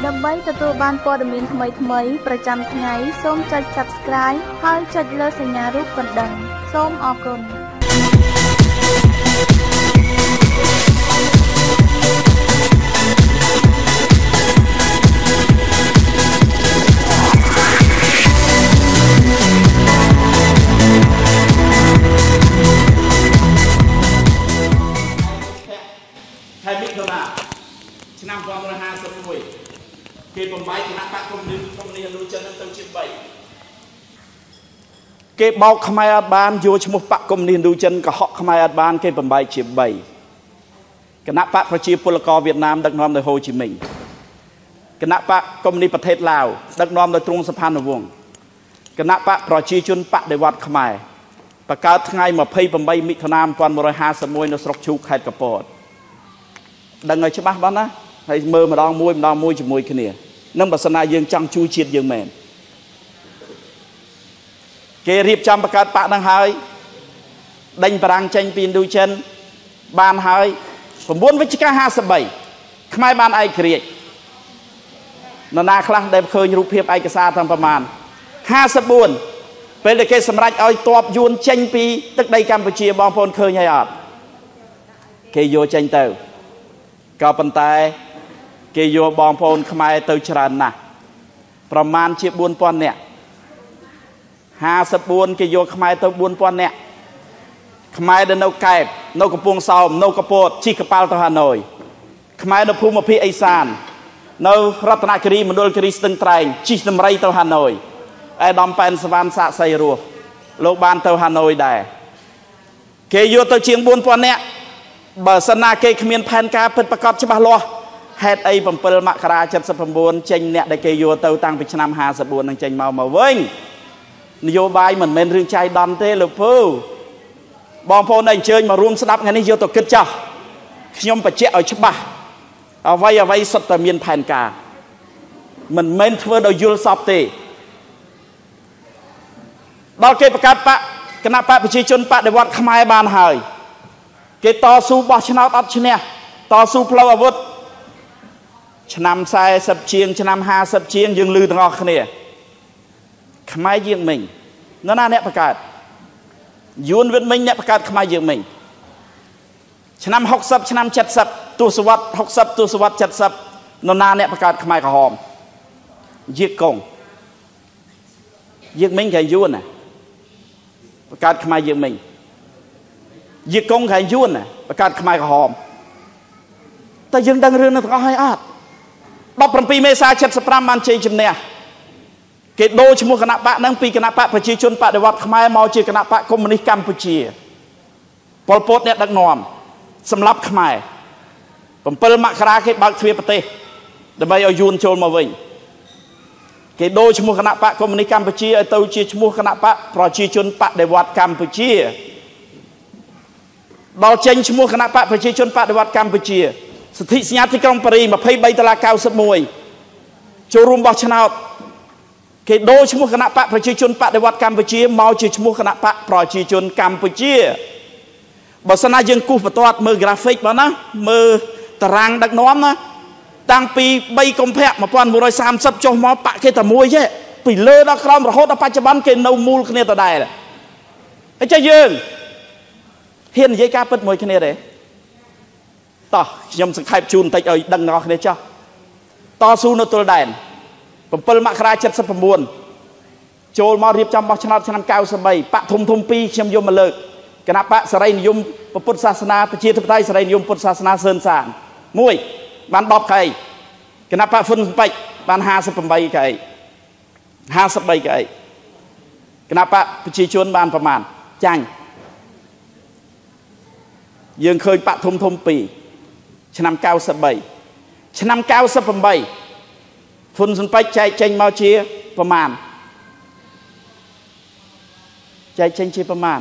ដើម្បីទទួលបានព័ត៌មានថ្មីៗប្រចាំថ្ងៃសូមចុច Subscribe ហើយចុចលើសញ្ញារូបកណ្ដឹងសូមអរគុណឆ្នាំ1951គេបំបីគណៈបកកុម្មុយនីសអនុចិនទៅជា3គេបោកខ្មែរអត់បានយកឈ្មោះបកកុម្មុយនីសអនុចិនកុហកខ្មែរអត់បានគេបំបីជា3គណៈបកប្រជាពលករវៀតណាមដឹកនាំដោយហូជីមីញគណៈបកកុម្មុយនីសប្រទេសឡាវដឹកនាំដោយទ្រង់សុផានវង្សគណៈបកប្រជាជនបដិវត្តខ្មែរបកកើតថ្ងៃ28មិថុនា1951នៅស្រុកឈូកខេត្តកពតដឹងឲ្យច្បាស់បងណាហើយមើលម្ដងមួយជាមួយគ្នានឹងបើសិនណាយើងចង់ជួយជាតិយើងមែនគេរៀបចំបង្កើតបកនឹងហើយដេញបារាំងចេញពីឥណ្ឌូចិនបានហើយ9វិច្ឆិកា53ខ្មែរបានឯករាជ្យនរណាខ្លះដែលឃើញរូបភាពឯកសារតាមប្រមាណ54ពេលដែលគេសម្រេចឲ្យទ័ពយួនចេញពីទឹកដីកម្ពុជាបងប្អូនឃើញហើយអត់គេយកចេញទៅក៏ប៉ុន្តែគេយកបងប្អូនខ្មែរទៅច្រើនណាស់ប្រមាណជា 4000 នាក់54គេយកខ្មែរទៅ 4000 នាក់ខ្មែរដែលនៅកែបនៅកំពង់សោមនៅកពតជិះកប៉ាល់ទៅហាណូយខ្មែរនៅភូមិភាគឦសាននៅរតនគិរីមណ្ឌលគិរីស្ទឹងត្រែងជិះដំរីទៅហាណូយឯកឧត្តមប៉ែនសវណ្ណសាកសីរស់លោកបានទៅហាណូយដែរគេយកទៅជាង 4000 នាក់បើសិនណាគេគ្មានផែនការពិតប្រាកដច្បាស់លាស់ហេតុអី7មករា79ចេញអ្នកដែលគេយកទៅតាំងពីឆ្នាំ54នឹងចេញមកវិញនយោបាយមិនមែនរឿងចៃដន្យទេលោកពូបងប្អូនដែលអញ្ជើញមករួមស្ដាប់ថ្ងៃនេះយកទៅគិតចោះខ្ញុំបញ្ជាក់ឲ្យច្បាស់អ្វីសុទ្ធតែមានផែនការមិនមែនធ្វើដោយយល់សពទេដល់គេបង្កើតបកគណៈបកប្រជាជនបដិវត្តខ្មែរបានហើយគេតស៊ូបោះឆ្នោតអត់ឈ្នះតស៊ូផ្លូវអាវុធឆ្នាំ40ជាងឆ្នាំ50ជាងយើងឮទាំងអស់គ្នាខ្មែរយើងមិញនរណាអ្នកបង្កើតយួនវិតមិញអ្នកបង្កើតខ្មែរយើងមិញឆ្នាំ60ឆ្នាំ70ទសវត្ស60ទសវត្ស70នរណាអ្នកបង្កើតខ្មែរក្រហមយាកងយើងមិញគេយួនណាបង្កើតខ្មែរយើងមិញយាកងគេយួនណាបង្កើតខ្មែរក្រហមតែយើងដឹងរឿងនោះទាំងអស់ហើយអត់17មេសា75បានជ័យជំនះគេដូរឈ្មោះគណៈបកហ្នឹងពីគណៈបកប្រជាជនបដិវត្តខ្មែរមកជាគណៈបកកុម្មុយនីសកម្ពុជាប៉ុលពតអ្នកដឹកនាំសម្រាប់ខ្មែរ7មករាគេបើកទ្វារប្រទេសដើម្បីឲ្យយួនចូលមកវិញគេដូរឈ្មោះគណៈបកកុម្មុយនីសកម្ពុជាឲ្យទៅជាឈ្មោះគណៈបកប្រជាជនបដិវត្តកម្ពុជាដល់ចេញឈ្មោះគណៈបកប្រជាជនបដិវត្តកម្ពុជាសន្ធិសញ្ញាទីក្រុងប៉ារីស$23.91ចូលរួមបោះឆ្នោតគេដូរឈ្មោះគណៈបកប្រជាជនបដិវត្តកម្ពុជាមកជាឈ្មោះគណៈបកប្រជាជនកម្ពុជាបើសិនណាយើងគូសបន្ទាត់មើល graphic បងណាមើលតារាងដឹកនាំណាតាំងពី3កុម្ភៈ1930ចុះមកបកគេតែមួយទេពីលើដល់ក្រោមរហូតដល់បច្ចុប្បន្នគេនៅមូលគ្នាដដែលហើយចុះយើងហ៊ាននិយាយការពិតមួយគ្នាទេតោះខ្ញុំសង្ខេបជូនបន្តិចឲ្យដឹងដល់គ្នាចោះតស៊ូនៅទល់ដែន7មករា79ចូលមករៀបចំបោះឆ្នោតឆ្នាំ93បកធំ2ខ្ញុំយកមកលើកគណៈបកសេរីនិយមពុទ្ធសាសនាប្រជាធិបតេយ្យសេរីនិយមពុទ្ធសាសនាសឿនសាន1បាន10កៅអីគណៈបកហ៊ុនស៊ិនប៉ិចបាន58កៅអី53កៅអីគណៈបកប្រជាជនបានប្រមាណចាញ់យើងឃើញបកធំ2ឆ្នាំ93ឆ្នាំ98ហ៊ុនស៊ិនប៉ិចចែកចេញមកជាប្រមាណចែកចេញជាប្រមាណ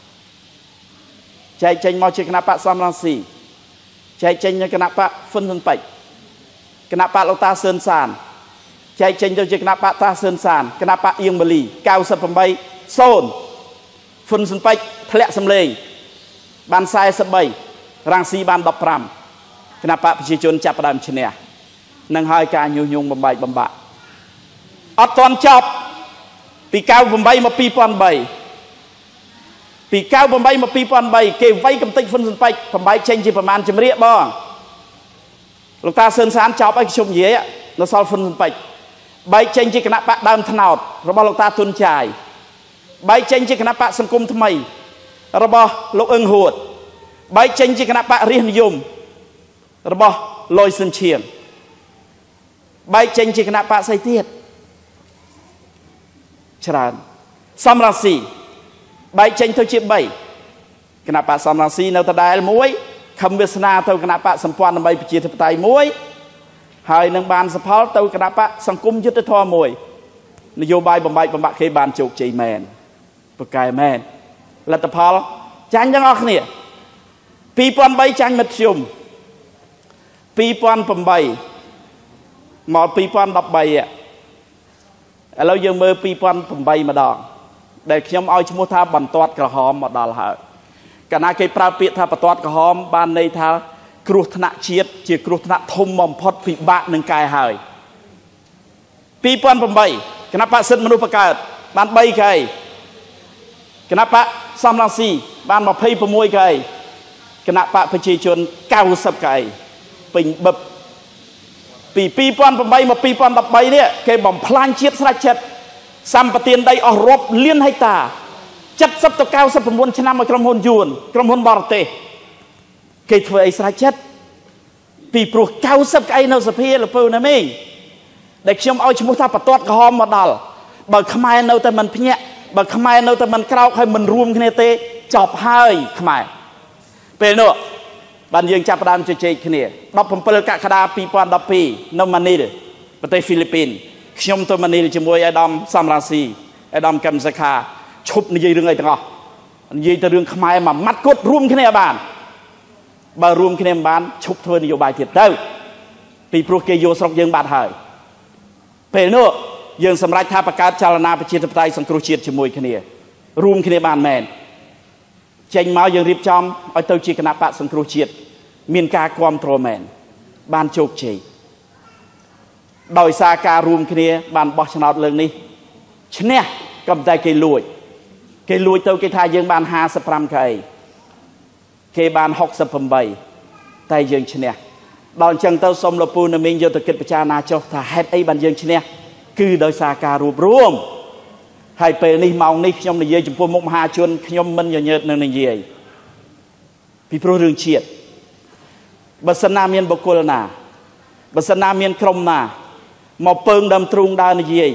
ចែកចេញមកជាគណៈបកសំរងស៊ីចែកចេញនៅគណៈបកហ៊ុនស៊ិនប៉ិចគណៈបកលោកតាសឿនសានចែកចេញទៅជាគណៈបកតាសឿនសានគណៈបកអៀងម៉ាលី98 0ហ៊ុនស៊ិនប៉ិចធ្លាក់សម្លេងបាន43រាំងស៊ីបាន15គណៈបកប្រជាជនចាប់ផ្ដើមឈ្នះនឹងហើយការញុះញង់បំបែកបំបាក់អត់ទាន់ចប់ពី98មក2003ពី98មក2003គេវាយកំទេចហ៊ុនស៊ិនប៉ិចបំបែកចេញជាប្រមាណជំរាកបងលោកតាសឿនសានចប់ឲ្យខ្ញុំនិយាយនៅសល់ហ៊ុនស៊ិនប៉ិចបែកចេញជាគណៈបកដើមថ្នោតរបស់លោកតាទុនចាយបែកចេញជាគណៈបកសង្គមថ្មីរបស់លោកអឹងហួតបែកចេញជាគណៈបករាស្ត្រនិយមរបស់លយស៊ិនឈៀងបែកចេញជាគណៈបកស្អីទៀតច្រើនសំរងស៊ីបែកចេញទៅជា3គណៈបកសំរងស៊ីនៅដដែល1ខំវាសនាទៅគណៈបកសម្ព័ន្ធដើម្បីប្រជាធិបតេយ្យ1ហើយនឹងបានសផលទៅគណៈបកសង្គមយុត្តិធម៌1នយោបាយបំបែកបំបាក់គេបានជោគជ័យមែនប្រកែមែនលទ្ធផលចាញ់ទាំងអស់គ្នា2003ចាញ់មិត្តខ្ញុំ2008មក2013ឥឡូវយើងមើល2008ម្ដងដែលខ្ញុំឲ្យឈ្មោះថាបន្ទាត់ក្រហមមកដល់ហើយកាលណាគេប្រើពាក្យថាបន្ទាត់ក្រហមបានន័យថាគ្រោះថ្នាក់ជាតិជាគ្រោះថ្នាក់ធំបំផុតពិបាកនឹងកែហើយ2008គណៈបក្សសិទ្ធិមនុស្សបង្កើតបាន3កែគណៈបកសំរងស៊ីបាន26កែគណៈបកប្រជាជន90កែពេញបឹបពី2008មក2013នេះគេបំផ្លាញជាតិស្រេចចិត្តសម្បទានដីអស់រាប់លានហិកតា70ទៅ99ឆ្នាំឲ្យក្រុមហ៊ុនយួនក្រុមហ៊ុនបរទេសគេធ្វើអីស្រេចចិត្តពីព្រោះ90កៅនៅសភាលពៅណាមីងដែលខ្ញុំឲ្យឈ្មោះថាបន្ទាត់ក្រហមមកដល់បើខ្មែរនៅតែមិនភ្ញាក់បើខ្មែរនៅតែមិនក្រោកហើយមិនរួមគ្នាទេចប់ហើយខ្មែរពេលនោះបានយើងចាប់ផ្ដើមជជែកគ្នា17កក្កដា2012នៅម៉ានីលប្រទេសហ្វីលីពីនខ្ញុំទៅម៉ានីលជាមួយអាដាមសំរងស៊ីអាដាមកឹមសុខាឈប់និយាយរឿងអីទាំងអស់និយាយទៅរឿងខ្មែរមួយម៉ាត់គត់រួមគ្នាបានបើរួមគ្នាមិនបានឈប់ធ្វើនយោបាយទៀតទៅពីព្រោះគេយកស្រុកយើងបាត់ហើយពេលនោះយើងសម្រេចថាបង្កើតចលនាប្រជាធិបតេយ្យសង្គ្រោះជាតិជាមួយគ្នារួមគ្នាបានមែនចេញមកយើងរៀបចំឲ្យទៅជាគណៈបកសង្គ្រោះជាតិមានការគ្រប់គ្រងមែនបានជោគជ័យដោយសារការរួមគ្នាបានបោះឆ្នោតលើកនេះឈ្នះក៏តែគេលួចទៅគេថាយើងបាន55កៅគេបាន68តែយើងឈ្នះដល់អញ្ចឹងទៅសូមលោកពូណាមីងយកទៅគិតពិចារណាចុះថាហេតុអីបានយើងឈ្នះគឺដោយសារការរួបរวมហើយពេលនេះម៉ោងនេះខ្ញុំនិយាយចំពោះមុខមហាជនខ្ញុំមិនញញើតនឹងនិយាយពីព្រោះរឿងជាតិបើសិនណាមានបុគ្គលណាបើសិនណាមានក្រុមណាមកពើងដើមទ្រូងដើរនិយាយ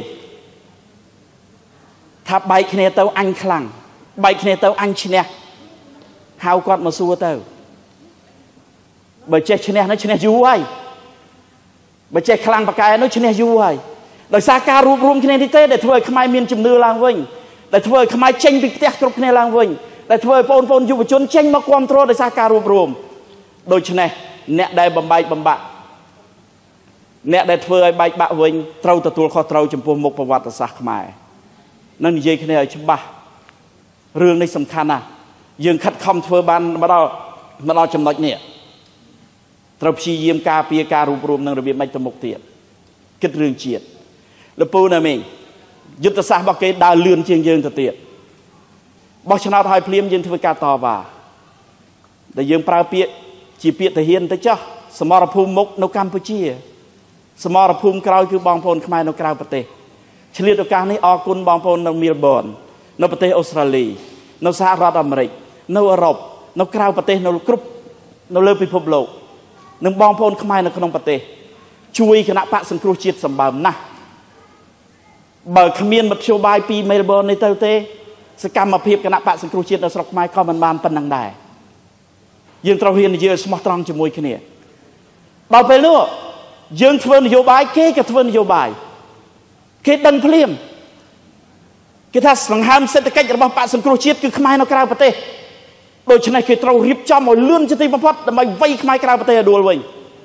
ថាបែកគ្នាទៅអញខ្លាំងបែកគ្នាទៅអញឈ្នះហៅគាត់មកសួរទៅបើចេះឈ្នះនោះឈ្នះយូរហើយបើចេះខ្លាំងបកែនោះឈ្នះយូរហើយដោយសារការរួបរวมគ្នានេះទេដែលធ្វើឲ្យខ្មែរមានជំនឿឡើងវិញដែលធ្វើឲ្យខ្មែរចេញពីផ្ទះគ្រប់គ្នាឡើងវិញដែលធ្វើឲ្យបងប្អូនយុវជនចេញមកគ្រប់គ្រងដោយសារការរួបរวมដូច្នេះអ្នកដែលបំបែកបំបាក់អ្នកដែលធ្វើឲ្យបែកបាក់វិញត្រូវទទួលខុសត្រូវចំពោះមុខប្រវត្តិសាស្ត្រខ្មែរនឹងនិយាយគ្នាឲ្យច្បាស់រឿងនេះសំខាន់ណាស់យើងខិតខំធ្វើបានមកដល់ចំណុចនេះត្រូវព្យាយាមការពារការរួបរวมនឹងរបៀបម៉េចទៅមុខទៀតគិតរឿងជាតិលពូណាមីងយុទ្ធសាស្ត្ររបស់គេដើរលឿនជាងយើងទៅទៀតបោះឆ្នោតឲ្យភ្លាមយើងធ្វើការតវ៉ាដែលយើងប្រើពាក្យជាពាក្យទាហានទៅចោះសមរភូមិមុខនៅកម្ពុជាសមរភូមិក្រោយគឺបងប្អូនខ្មែរនៅក្រៅប្រទេសឆ្លៀតឱកាសនេះអរគុណបងប្អូននៅមែលប៊ននៅប្រទេសអូស្ត្រាលីនៅសហរដ្ឋអាមេរិកនៅអឺរ៉ុបនៅក្រៅប្រទេសនៅគ្រប់នៅលើពិភពលោកនិងបងប្អូនខ្មែរនៅក្នុងប្រទេសជួយគណៈបកសង្គ្រោះជាតិសម្បើមណាស់បើគ្មានមធ្យោបាយពីមែលប៊ននេះទៅទេសកម្មភាពគណៈបកសង្គ្រោះជាតិនៅស្រុកខ្មែរក៏មិនបានប៉ុណ្ណឹងដែរយើងត្រូវហ៊ាននិយាយស្មោះត្រង់ជាមួយគ្នាដល់ពេលនោះយើងធ្វើនយោបាយគេក៏ធ្វើនយោបាយគេដឹងភ្លាមគេថាសង្ហើមសេដ្ឋកិច្ចរបស់បកសង្គ្រោះជាតិគឺខ្មែរនៅក្រៅប្រទេសដូច្នេះគេត្រូវរៀបចំឲ្យលឿនជាទីបំផុតដើម្បីវាយខ្មែរក្រៅប្រទេសឲ្យដួលវិញ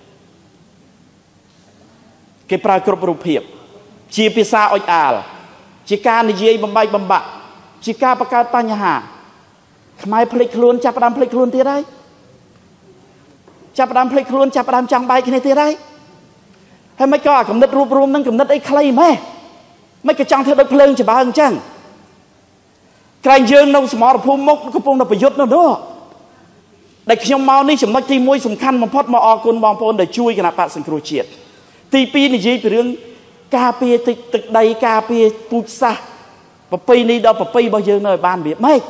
គេប្រើគ្រប់រូបភាពជាភាសាអុចអាលជាការនិយាយបំបែកបំបាក់ជាការបង្កើតបញ្ហាខ្មែរភ្លេចខ្លួនចាប់ផ្ដើមភ្លេចខ្លួនទៀតហើយចាប់ផ្ដើមភ្លេចខ្លួនចាប់ផ្ដើមចង់បែកគ្នាទៀតហើយហើយមិនក៏កំណត់រូបរួមនឹងកំណត់អីខ្លីម៉េះមិនក៏ចង់ធ្វើដូចភ្លើងច្បាស់អញ្ចឹងក្រែងយើងនៅសមរភូមិមុខកំពុងតែប្រយុទ្ធនោះដែលខ្ញុំមកនេះចំណុចទី1សំខាន់បំផុតមកអរគុណបងប្អូនដែលជួយគណៈបកសង្គ្រោះជាតិទី2និយាយពីរឿងការពារទឹកដីការពារពូជសាសន៍ប្រពៃណីដល់ប្រពៃរបស់យើងនៅឲ្យបានវាម៉េច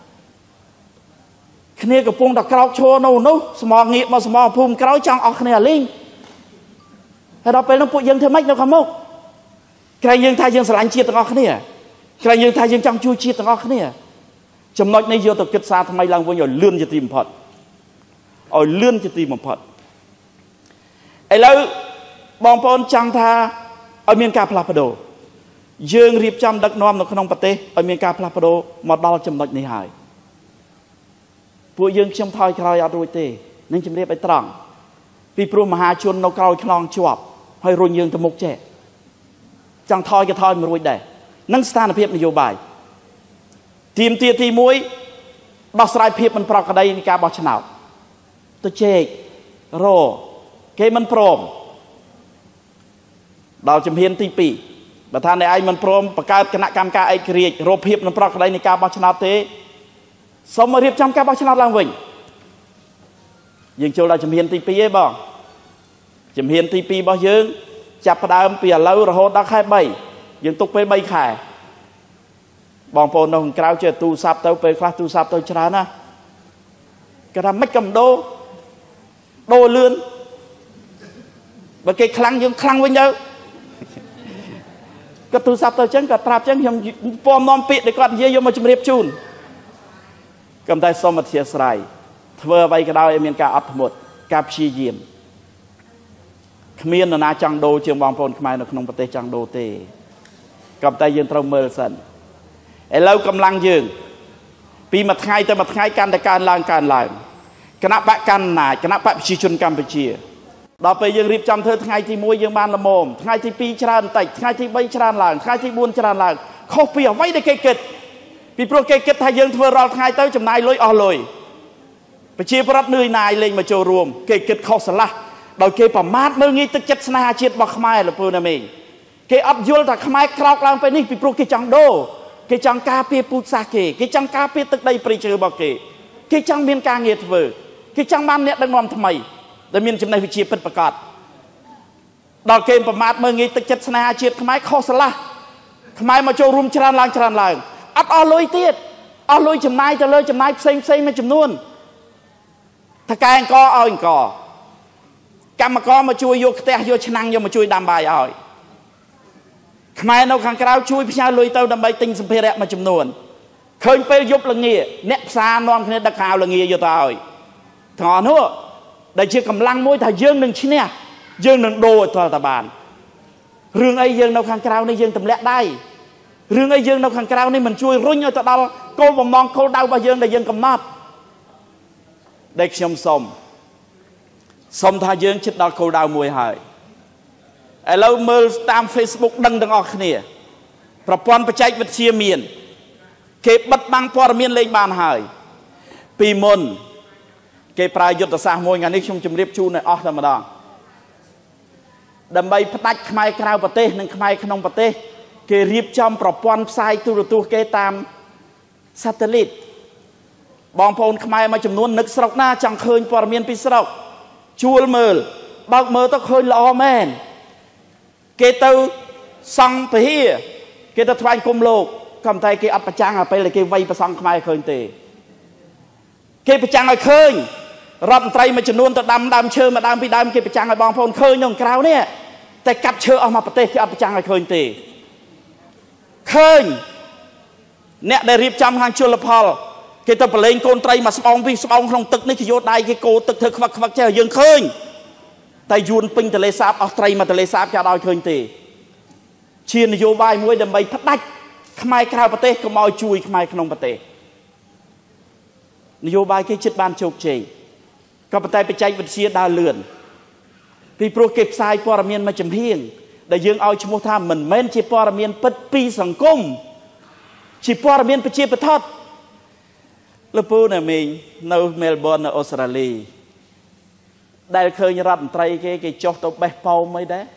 គ្នាកំពុងតែក្រោកឈរនោះស្មងងាកមកស្មងភូមិក្រោយចង់អស់គ្នាលេងហើយដល់ពេលនោះពួកយើងធ្វើម៉េចនៅខាងមុខក្រែងយើងថាយើងស្រឡាញ់ជាតិទាំងអស់គ្នាក្រែងយើងថាយើងចង់ជួយជាតិទាំងអស់គ្នាចំណុចនេះយកទៅគិតសារថ្មីឡើងវិញឲ្យលឿនជាទីបំផុតឲ្យលឿនជាទីបំផុតឥឡូវបងប្អូនចង់ថាឲ្យមានការផ្លាស់ប្ដូរយើងរៀបចំដឹកនាំនៅក្នុងប្រទេសឲ្យមានការផ្លាស់ប្ដូរមកដល់ចំណុចនេះហើយពួកយើងខ្ញុំថយក្រោយអត់រួចទេនឹងជម្រាបឲ្យត្រង់ពីព្រោះមហាជននៅក្រោយខ្នងជាប់ហើយរុញយើងទៅមុខចេះចង់ថយក៏ថយមិនរួចដែរនឹងស្ថានភាពនយោបាយទីមទាទី1ដោះស្រាយភាពមិនប្រក្រតីនៃការបោះឆ្នោតទៅជែករគេមិនព្រមដល់ជំហានទី2បើថាអ្នកឯងមិនព្រមបង្កើតគណៈកម្មការឯករាជ្យរកភាពមិនប្រក្រតីនៃការបោះឆ្នោតទេសូមមករៀបចំការបោះឆ្នោតឡើងវិញយើងចូលដល់ជំហានទី2ឯងបងជំហានទី2របស់យើងចាប់ផ្ដើមពីឥឡូវរហូតដល់ខែ3យើងទុកពេល3ខែបងប្អូននៅខាងក្រៅចេះទូរស័ព្ទទៅពេលខ្លះទូរស័ព្ទទៅច្រើនណាគេថាមិនកំដូរលឿនបើគេខ្លាំងយើងខ្លាំងវិញទៅក៏ទូរស័ព្ទទៅអញ្ចឹងក៏ប្រាប់អញ្ចឹងខ្ញុំពំនាំពាក្យដែលគាត់និយាយយកមកជម្រាបជូនក៏តែសូមអធិស្ឋានធ្វើអ្វីក៏ដោយឲ្យមានការអត់ធ្មត់ការព្យាយាមគ្មាននរណាចង់ដូរជាងបងប្អូនខ្មែរនៅក្នុងប្រទេសចង់ដូរទេក៏តែយើងត្រូវមើលសិនឥឡូវកម្លាំងយើងពីមួយថ្ងៃទៅមួយថ្ងៃកាន់តែកើនឡើងគណៈបកកណ្ដាលគណៈបកប្រជាជនកម្ពុជាដល់ពេលយើងរៀបចំធ្វើថ្ងៃទី1យើងបានល្មមថ្ងៃទី2ច្រើនបន្តិចថ្ងៃទី3ច្រើនឡើងថ្ងៃទី4ច្រើនឡើងខុសពីអ្វីដែលគេគិតពីព្រោះគេគិតថាយើងធ្វើរាល់ថ្ងៃទៅចំណាយលុយអស់លុយប្រជាប្រដ្ឋនឿយណាយលេងមកចូលរួមគេគិតខុសឆ្លាស់ដោយគេប្រមាថមើលងាយទឹកចិត្តស្នេហាជាតិរបស់ខ្មែរលោកពូណាមីងគេអត់យល់ថាខ្មែរក្រោកឡើងពេលនេះពីព្រោះគេចង់ដូរគេចង់ការពារពូជសាសន៍គេចង់ការពារទឹកដីព្រៃឈើរបស់គេចង់មានការងារធ្វើគេចង់បានអ្នកដឹកនាំថ្មីដែលមានចំណេះវិជ្ជាពិតប្រាកដដល់គេប្រមាថមើលងាយទឹកចិត្តស្នេហាជាតិខ្មែរខុសឆ្លាស់ខ្មែរមកចូលរួមច្រើនឡើងអត់អស់លុយទៀតអស់លុយចំណាយទៅលើចំណាយផ្សេងមួយចំនួនថកែអង្គឲ្យអង្គកម្មករមកជួយយកផ្ទះយកឆ្នាំងយកមកជួយដាំបាយឲ្យខ្មែរនៅខាងក្រៅជួយផ្ញើលុយទៅដើម្បីទិញសម្ភារៈមួយចំនួនឃើញពេលយប់ល្ងាអ្នកផ្សារនាំគ្នាដឹកខោល្ងាយកទៅឲ្យថងនោះដែលជាកម្លាំងមួយថាយើងនឹងឈ្នះយើងនឹងដូរឲ្យទាល់តែបានរឿងអីយើងនៅខាងក្រៅនេះយើងទម្លាក់ដៃរឿងអីយើងនៅខាងក្រៅនេះមិនជួយរុញឲ្យទៅដល់គោលបំណងគោលដៅរបស់យើងដែលយើងកំណត់ដែលខ្ញុំសុំថាយើងជិតដល់គោលដៅមួយហើយឥឡូវមើលតាម Facebook ដឹងទាំងអស់គ្នាប្រព័ន្ធបច្ចេកវិទ្យាមានគេបិទបាំងព័ត៌មានលេងបានហើយពីមុនគេប្រើយុទ្ធសាស្ត្រមួយថ្ងៃនេះខ្ញុំជម្រាបជូនឲ្យអស់តែម្ដងដើម្បីផ្ដាច់ខ្មែរក្រៅប្រទេសនិងខ្មែរក្នុងប្រទេសគេរៀបចំប្រព័ន្ធផ្សាយទូរទស្សន៍គេតាម satellite បងប្អូនខ្មែរមួយចំនួននឹកស្រុកណាចង់ឃើញព័ត៌មានពីស្រុកជួលមើលបើកមើលទៅឃើញល្អមែនគេទៅសង់ពហិគេទៅថ្វាយគុំលោកក៏តែគេអត់ប្រចាំងឲ្យពេលគេវាយប្រសង់ខ្មែរឃើញទេគេប្រចាំងឲ្យឃើញរដ្ឋមន្ត្រីមួយចំនួនទៅដាំដើមឈើមួយដើមពីរដើមគេប្រចាំងឲ្យបងប្អូនឃើញក្នុងក្រៅនេះតែកាប់ឈើអស់មកប្រទេសគេអត់ប្រចាំងឲ្យឃើញទេឃើញអ្នកដែលរៀបចំខាងជលផលគេទៅប្រឡែងកូនត្រីមកស្បោងពីស្បោងក្នុងទឹកនេះគេយកដៃគេកោទឹកធ្វើខ្វឹកចេះយើងឃើញតែយួនពេញទលេសាបអស់ត្រីមកទលេសាបគេអត់ឲ្យឃើញទេជានយោបាយមួយដើម្បីផ្ដាច់ខ្មែរក្រៅប្រទេសកុំឲ្យជួយខ្មែរក្នុងប្រទេសនយោបាយគេជិតបានជោគជ័យក៏ប៉ុន្តែបច្ចេកវិទ្យាដើរលឿនពីព្រោះគេផ្សាយព័ត៌មានមួយចំហៀងដែលយើងឲ្យឈ្មោះថាមិនមែនជាព័ត៌មានពិតពីសង្គមជាព័ត៌មានប្រជាប្រដ្ឋលោកពូណាមីងនៅមែលប៊ននៅអូស្ត្រាលីដែលឃើញរដ្ឋមន្ត្រីគេចុះទៅបេះប៉ោមអីដែរ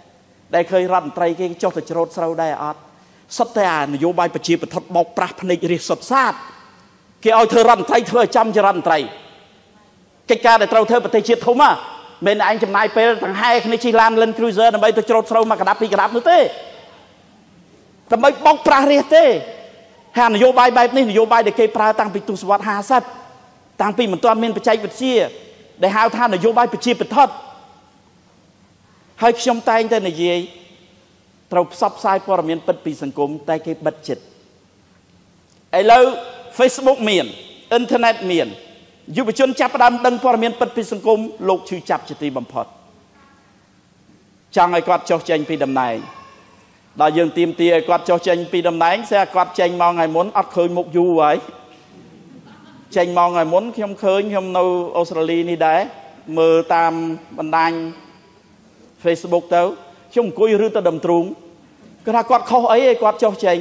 ដែលឃើញរដ្ឋមន្ត្រីគេចុះទៅច្រូតស្រូវដែរអត់សុទ្ធតែអានយោបាយប្រជាពិធបោកប្រាស់ភ្នែករិះសុទ្ធសាធគេឲ្យធ្វើរដ្ឋមន្ត្រីធ្វើឲ្យចំជារដ្ឋមន្ត្រីកិច្ចការដែលត្រូវធ្វើប្រទេសជាតិធំហ៎មិនឯងចំណាយពេលទាំងហែគ្នាជិះឡាន Land Cruiser ដើម្បីទៅច្រូតស្រូវមកកដាប់ពីកដាប់នោះទេដើម្បីបោកប្រាស់រិះទេហើយនយោបាយបែបនេះនយោបាយដែលគេប្រើតាំងពីទសវត្សរ៍50តាំងពីមិនទាន់មានបច្ចេកវិទ្យាដែលហៅថានយោបាយប្រជាពិធហើយខ្ញុំតែងតែនិយាយត្រូវផ្សព្វផ្សាយព័ត៌មានពិតពីសង្គមតែគេបិទចិត្តឥឡូវ Facebook មានអ៊ីនធឺណិតមានយុវជនចាប់ផ្ដើមដឹងព័ត៌មានពិតពីសង្គមលោកឈឺចាប់ជាទីបំផុតចង់ឲ្យគាត់ចុះចេញពីតំណែងដល់យើងទាមទារឲ្យគាត់ចុះចេញពីតំណែងស្អាគាត់ចេញមកថ្ងៃមុនអត់ឃើញមុខយូរហើយចេញមកថ្ងៃមុនខ្ញុំឃើញខ្ញុំនៅអូស្ត្រាលីនេះដែរមើលតាមបណ្ដាញ Facebook ទៅខ្ញុំអង្គុយឬទៅដុំទ្រូងគាត់ថាគាត់ខុសអីឲ្យគាត់ចុះចេញ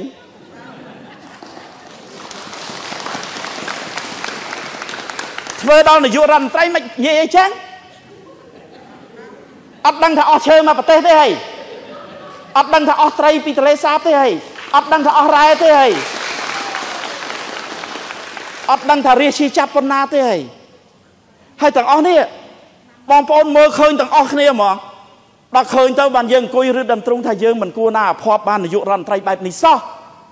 ធ្វើដល់នាយករដ្ឋមន្ត្រីមិននិយាយអីចឹងអត់ដឹងថាអស់ឈើមកប្រទេសទេហីអត់ដឹងថាអស់ត្រីពីទន្លេសាបទេហីអត់ដឹងថាអស់រ៉ែទេហីអត់ដឹងថារាជចាប់ប៉ុណ្ណាទេហីហើយទាំងអស់នេះបងប្អូនមើលឃើញទាំងអស់គ្នាហ្មងដល់ឃើញទៅបានយើងអង្គុយឬដំទ្រូងថាយើងមិនគួរណាអភ័ព្វបាននាយករដ្ឋមន្ត្រីបែបនេះសោះ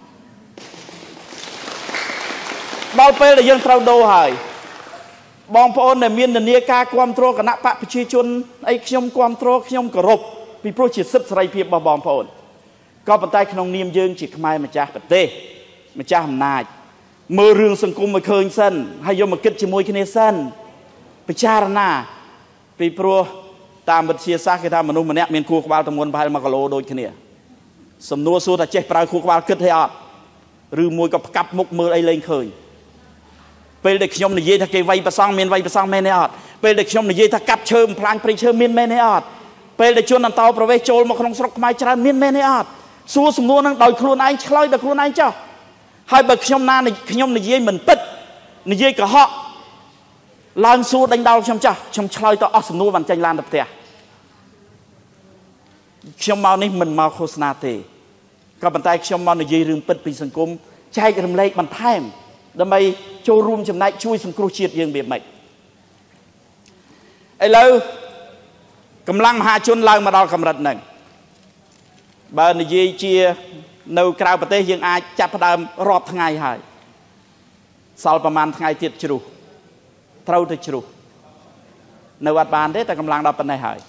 ដល់ពេលដែលយើងត្រូវដូរហើយបងប្អូនដែលមាននានាការគ្រប់គ្រងគណៈបកប្រជាជនអីខ្ញុំគ្រប់គ្រងខ្ញុំគោរពពីព្រោះជាសិទ្ធិសេរីភាពរបស់បងប្អូនក៏ប៉ុន្តែក្នុងនាមយើងជាខ្មែរម្ចាស់ប្រទេសម្ចាស់អំណាចមើលរឿងសង្គមឲ្យឃើញសិនហើយយកមកគិតជាមួយគ្នាសិនពិចារណាពីព្រោះតាមវិទ្យាសាស្ត្រគេថាមនុស្សម្នាក់មានខួរក្បាលទម្ងន់ប្រហែល1គីឡូដូចគ្នាសំណួរសួរថាចេះប្រើខួរក្បាលគិតទេអត់ឬមួយក៏ផ្កាប់មុខមើលអីលែងឃើញពេលដែលខ្ញុំនិយាយថាគេវាយប្រសង់មានវាយប្រសង់មែនទេអត់ពេលដែលខ្ញុំនិយាយថាកាប់ឈើបំផ្លាញព្រៃឈើមានមែនទេអត់ពេលដែលជនអន្តោប្រវេសន៍ចូលមកក្នុងស្រុកខ្មែរច្រើនមានមែនទេអត់សួរសំណួរហ្នឹងដោយខ្លួនឯងឆ្លើយដោយខ្លួនឯងចុះហើយបើខ្ញុំនិយាយមិនពិតនិយាយកុហកឡើងសួរដេញដោលខ្ញុំចាស់ខ្ញុំឆ្លើយទៅអស់សំណួរបានចេញឡានទៅផ្ទះខ្ញុំមកនេះមិនមកឃោសនាទេក៏ប៉ុន្តែខ្ញុំមកនិយាយរឿងពិតពីសង្គមចែករំលែកបន្ថែមដើម្បីចូលរួមចំណែកជួយសង្គ្រោះជាតិយើងវាមិនឥឡូវកម្លាំងមហាជនឡើងមកដល់កម្រិតហ្នឹងបើនិយាយជានៅក្រៅប្រទេសយើងអាចចាប់ផ្ដើមរាប់ថ្ងៃហើយសល់ប្រហែលថ្ងៃទៀតជ្រុះត្រូវទៅជ្រុះនៅអត់បានទេតែកម្លាំងដល់ប៉ុណ្ណេះហើយ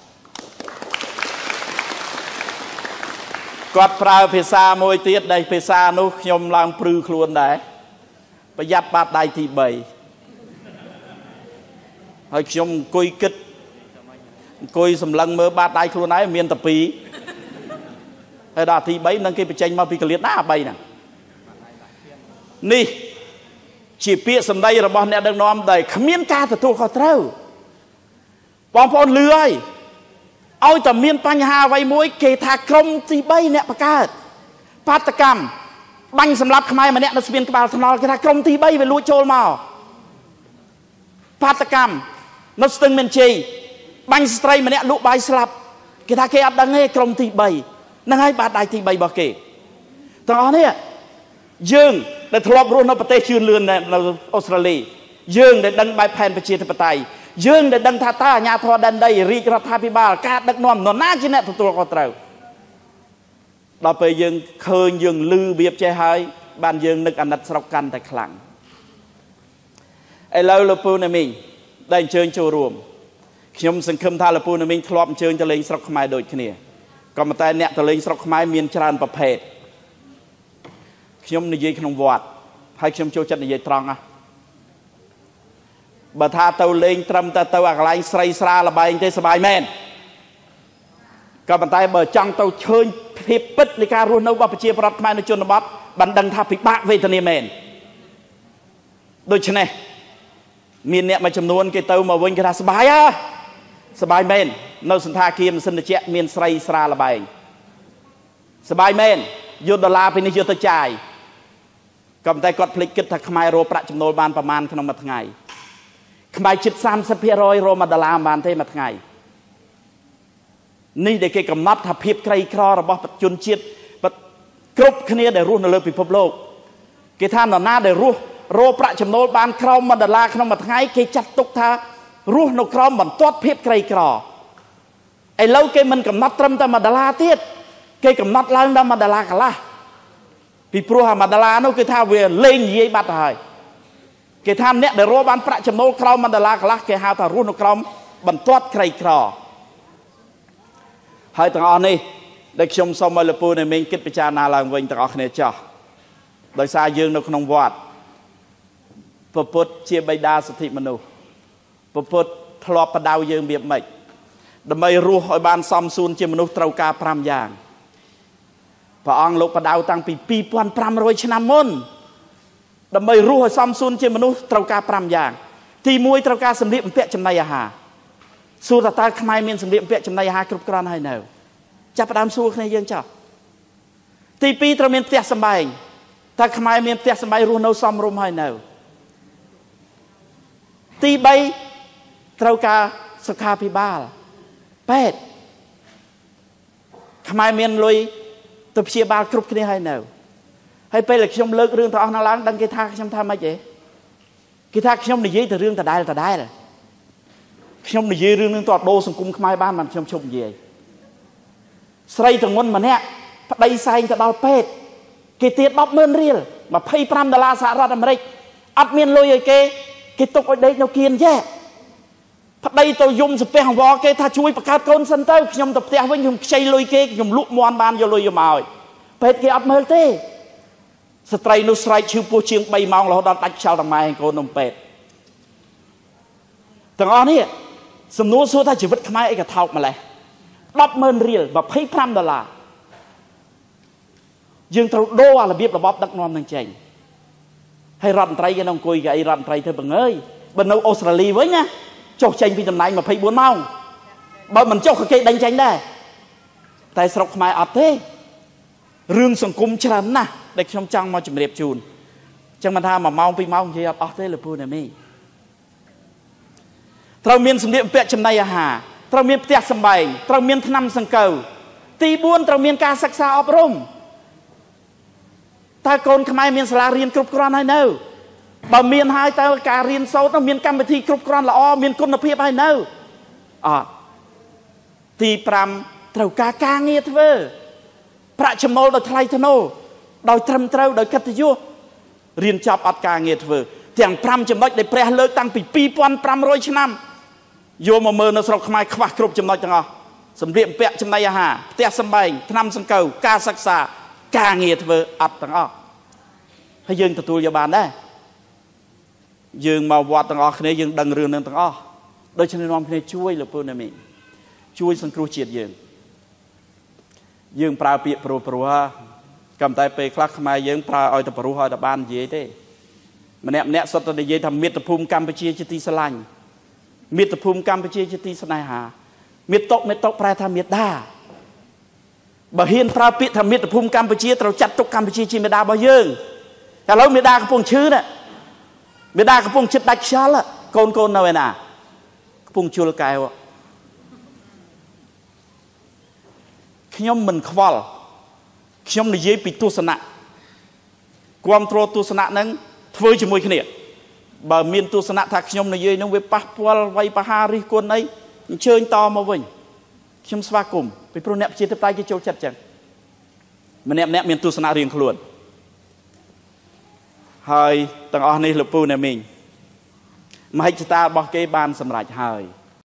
គាត់ប្រើភាសាមួយទៀតដែលភាសានោះខ្ញុំឡើងព្រឺខ្លួនដែរប្រយ័ត្នបាតដៃទី3ហើយខ្ញុំអង្គុយគិតអង្គុយសម្លឹងមើលបាតដៃខ្លួនឯងមានតែ2ហើយដល់ទី3នឹងគេបញ្ចេញមកពីកលៀតណា3ហ្នឹងនេះជាពាក្យសម្ដីរបស់អ្នកដឹកនាំដែលគ្មានការទទួលខុសត្រូវបងប្អូនលឺហើយឲ្យតែមានបញ្ហាអ្វីមួយគេថាក្រុមទី3អ្នកបង្កើតបាតកម្មបាញ់សម្លាប់ខ្មែរម្នាក់នៅស្ពានក្បាលថ្នល់គេថាក្រុមទី3វាលួចចូលមកបាតកម្មនៅស្ទឹងមានជ័យបាញ់ស្ត្រីម្នាក់លក់បាយស្លាប់គេថាគេអត់ដឹងទេក្រុមទី3ហ្នឹងហើយបាតដៃទី3របស់គេទាំងអស់នេះយើងដែលធ្លាប់រស់នៅប្រទេសជឿនលឿននៅអូស្ត្រាលីយើងដែលដឹងបែបផែនប្រជាធិបតេយ្យយើងដែលដឹងថាតើអាជ្ញាធរដែនដីរាជរដ្ឋាភិបាលការដឹកនាំនរណាជាអ្នកទទួលខុសត្រូវដល់ពេលយើងឃើញយើងឮរបៀបចេះហើយបានយើងនឹកអាណិតស្រុកកាន់តែខ្លាំងឥឡូវលោកពូណាមីងដែលអញ្ជើញចូលរួមខ្ញុំសង្ឃឹមថាលោកពូណាមីងធ្លាប់អញ្ជើញទៅលេងស្រុកខ្មែរដូចគ្នាក៏ប៉ុន្តែអ្នកទៅលេងស្រុកខ្មែរមានច្រើនប្រភេទខ្ញុំនិយាយក្នុងវត្តហើយខ្ញុំចូលចិត្តនិយាយត្រង់ណាបើថាទៅលេងត្រឹមតែទៅអាកន្លែងស្រីស្រាលបែងទេសប្បាយមែនក៏ប៉ុន្តែបើចង់ទៅឈើញភាពពិតនៃការរស់នៅរបស់ប្រជាប្រដ្ឋខ្មែរនៅជនបទបានដឹងថាពិបាកវេទនាមែនដូច្នេះមានអ្នកមួយចំនួនគេទៅមកវិញគេថាសប្បាយសប្បាយមែននៅសន្តាគារម៉ាស៊ីនត្រជាក់មានស្រីស្រាលបែងសប្បាយមែនយកដុល្លារពីនេះយកទៅចាយក៏ប៉ុន្តែគាត់ភ្លេចគិតថាខ្មែររកប្រាក់ចំណូលបានប្រមាណក្នុងមួយថ្ងៃខ្មែរជិត 30% រក$1បានទេមួយថ្ងៃនេះដែលគេកំណត់ថាភាពក្រីក្ររបស់ជនជាតិគ្រប់គ្នាដែលរស់នៅលើពិភពលោកគេថានរណាដែលរស់រកប្រាក់ចំណូលបានក្រោម$1ក្នុងមួយថ្ងៃគេចាត់ទុកថារស់នៅក្រោមបន្ទាត់ភាពក្រីក្រឥឡូវគេមិនកំណត់ត្រឹមតែ$ទៀតគេកំណត់ឡើងដល់$កន្លះពីព្រោះអា$នោះគឺថាវាលេងនិយាយបាត់ទៅហើយគេថាអ្នកដែលរកបានប្រាក់ចំណូលក្រោម$កន្លះគេហៅថារស់នៅក្រោមបន្ទាត់ក្រីក្រហើយទាំងអស់នេះដែលខ្ញុំសូមឲ្យលោកពូអ្នកមីងគិតពិចារណាឡើងវិញទាំងអស់គ្នាចោះដោយសារយើងនៅក្នុងវត្តព្រះពុទ្ធជាបិតាសិទ្ធិមនុស្សព្រះពុទ្ធធ្លាប់បដៅយើងវាម៉េចដើម្បីរស់ឲ្យបានសមសួនជាមនុស្សត្រូវការ5យ៉ាងព្រះអង្គលោកបដៅតាំងពី2500ឆ្នាំមុនដើម្បីរស់ឲ្យសមសួនជាមនុស្សត្រូវការ5យ៉ាងទី1ត្រូវការសម្លៀកបំពាក់ចំណីអាហារសួរតើខ្មែរមានសម្លៀកបំពាក់ចំណីអាហារគ្រប់គ្រាន់ហើយនៅចាប់ផ្ដើមសួរគ្នាយើងចោះទី2ត្រូវមានផ្ទះសម្បែងតើខ្មែរមានផ្ទះសម្បែងរស់នៅសមរម្យហើយនៅទី3ត្រូវការសុខាភិបាលពេទ្យខ្មែរមានលុយទៅព្យាបាលគ្រប់គ្នាហើយនៅហើយពេលដែលខ្ញុំលើករឿងទាំងអស់នោះឡើងដឹងគេថាខ្ញុំថាម៉េចទេគេថាខ្ញុំនិយាយតែរឿងដដែលខ្ញុំនិយាយរឿងនឹងតើដូរសង្គមខ្មែរបានមិនខ្ញុំជប់និយាយស្រីទងន់ម្នាក់ប្តីសែងទៅដល់ពេទ្យគេទៀត$10,000រៀល$25សហរដ្ឋអាមេរិកអត់មានលុយឲ្យគេទុកឲ្យដេកនៅគៀនចេះប្តីទៅយំស្ពះអង្វរគេថាជួយបង្កើតកូនសិនទៅខ្ញុំទៅផ្ទះវិញខ្ញុំខ្ចីលុយគេខ្ញុំលក់មន់បានយកលុយយកមកឲ្យពេទ្យគេអត់មើលទេស្ត្រីនោះស្រែកឈឺពោះជាង3ម៉ោងរហូតដល់ដាច់ខ្យល់តែម៉ែកូននំពេទ្យទាំងអស់នេះសំណួរសួរថាជីវិតខ្មែរអីក៏ថោកម្លេះ$10,000រៀល$25យើងត្រូវដូរអារបៀបរបបដឹកនាំនឹងចេញហើយរដ្ឋមន្ត្រីគេនៅអង្គុយគេអីរដ្ឋមន្ត្រីធ្វើបង្អើយបើនៅអូស្ត្រាលីវិញណាចុះចេញពីតំណែង24ម៉ោងបើមិនចុះក៏គេដេញចេញដែរតែស្រុកខ្មែរអត់ទេរឿងសង្គមច្រើនណាស់ដែលខ្ញុំចង់មកជម្រាបជូនអញ្ចឹងមិនថា1ម៉ោង2ម៉ោងនិយាយអត់អស់ទេលោកពូណាមីត្រូវមានសម្លៀកបំពាក់ចំណីអាហារត្រូវមានផ្ទះសម្បែងត្រូវមានថ្នាំសង្កូវទី4ត្រូវមានការសិក្សាអប់រំតើកូនខ្មែរមានសាលារៀនគ្រប់គ្រាន់ហើយនៅបើមានហើយតើការរៀនសូត្រនោះមានកម្មវិធីគ្រប់គ្រាន់ល្អមានគុណភាពហើយនៅអត់ទី5ត្រូវការងារធ្វើប្រាក់ចំណូលដោយថ្លៃថ្នូរដោយត្រឹមត្រូវដោយកិត្តិយសរៀនចប់អត់ការងារធ្វើទាំង5ចំណុចដែលព្រះលើកតាំងពី2500ឆ្នាំយកមកមើលនៅស្រុកខ្មែរខ្វះគ្រប់ចំណុចទាំងអស់សម្លៀកបំពាក់ចំណីអាហារផ្ទះសម្បែងថ្នាំសង្កូវការសិក្សាការងារធ្វើអត់ទាំងអស់ហើយយើងទទួលយកបានដែរយើងមកវត្តទាំងអស់គ្នាយើងដឹងរឿងនឹងទាំងអស់ដូច្នេះនាំគ្នាជួយលោកពូណាមីជួយសង្គ្រោះជាតិយើងប្រើពាក្យព្រោះកំតែពេលខ្លះខ្មែរយើងប្រើឲ្យតែព្រោះឲ្យតែបាននិយាយទេម្នាក់សុទ្ធតែនិយាយថាមាតុភូមិកម្ពុជាជាទីស្រឡាញ់មាតុភូមិកម្ពុជាជាទីស្នេហាមាតុប្រែថាមេដាបើហ៊ានប្រើពាក្យថាមាតុភូមិកម្ពុជាត្រូវចាត់ទុកកម្ពុជាជាមេដារបស់យើងតែឥឡូវមេដាកំពុងឈឺណាមេដាកំពុងចិត្តដាច់ខ្យល់កូននៅឯណាកំពុងជុលកែវខ្ញុំមិនខ្វល់ខ្ញុំនិយាយពីទស្សនៈគាំទ្រទស្សនៈហ្នឹងធ្វើជាមួយគ្នាបើមានទស្សនៈថាខ្ញុំនិយាយហ្នឹងវាប៉ះពាល់វ័យបហារិះគន់អីអញ្ជើញតមកវិញខ្ញុំស្វាគមន៍ពីព្រោះអ្នកប្រជាធិបតេយ្យគេចូលចិត្តចឹងម្នាក់មានទស្សនៈរៀងខ្លួនហើយទាំងអស់នេះលោកពូអ្នកមីងមហិច្ឆតារបស់គេបានសម្រេចហើយ